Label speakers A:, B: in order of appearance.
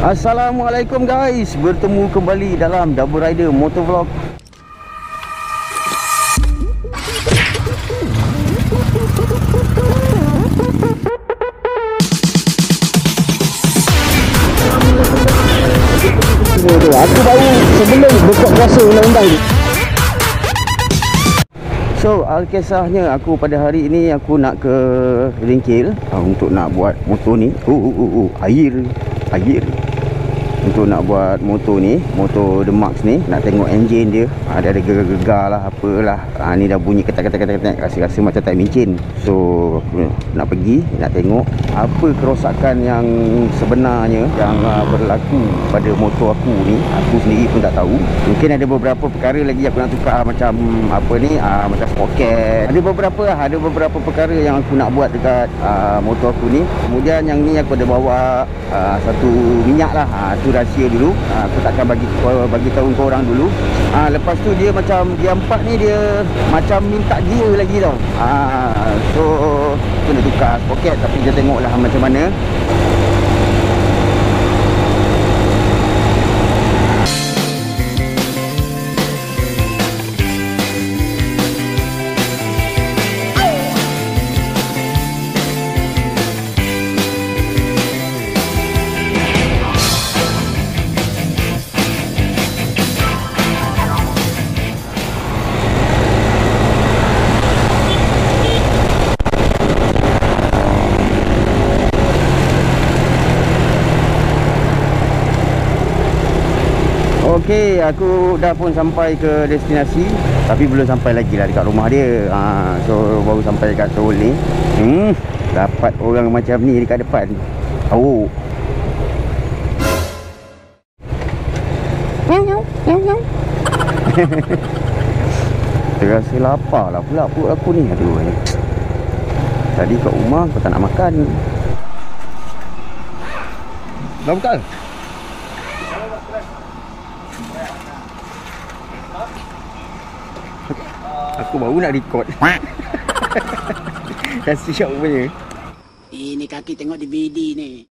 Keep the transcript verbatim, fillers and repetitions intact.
A: Assalamualaikum guys, bertemu kembali dalam Double Rider Motovlog. Aku baru sebelum buka puasa undang-undang ni. So, alkisahnya aku pada hari ini aku nak ke bengkel uh, untuk nak buat motor ni. Oh, oh, oh, oh. air, air. Untuk nak buat motor ni, motor The Max ni, nak tengok enjin dia. Ada ada gegar-gegar lah, apalah. Ha, ni dah bunyi ketak-ketak-ketak, rasa-rasa macam tak mincin. So, aku nak pergi, nak tengok apa kerosakan yang sebenarnya yang uh, berlaku pada motor aku ni. Aku sendiri pun tak tahu. Mungkin ada beberapa perkara lagi aku nak tukar, macam apa ni, uh, macam sprocket. Ada beberapa lah, ada beberapa perkara yang aku nak buat dekat uh, motor aku ni. Kemudian yang ni aku ada bawa uh, satu minyak lah. Uh, tu rahsia dulu. Ha, aku takkan bagi bagi tahu kau orang dulu. Ha, lepas tu dia macam dia empat ni dia macam minta gear lagi tau. Ha, so kena tukar sprocket, tapi kita tengoklah macam mana. Okey, aku dah pun sampai ke destinasi, tapi belum sampai lagi lah dekat rumah dia. ha, So, baru sampai dekat Seoul ni. Hmm, dapat orang macam ni dekat depan. Oh, nyau nyau nyau nyau. Terasa lapar lah pula perut aku ni. Aduh, tadi kat rumah aku tak nak makan. Dah buka? Aku baru nak record. Kasih syok punya.
B: Ini kaki tengok D V D ni.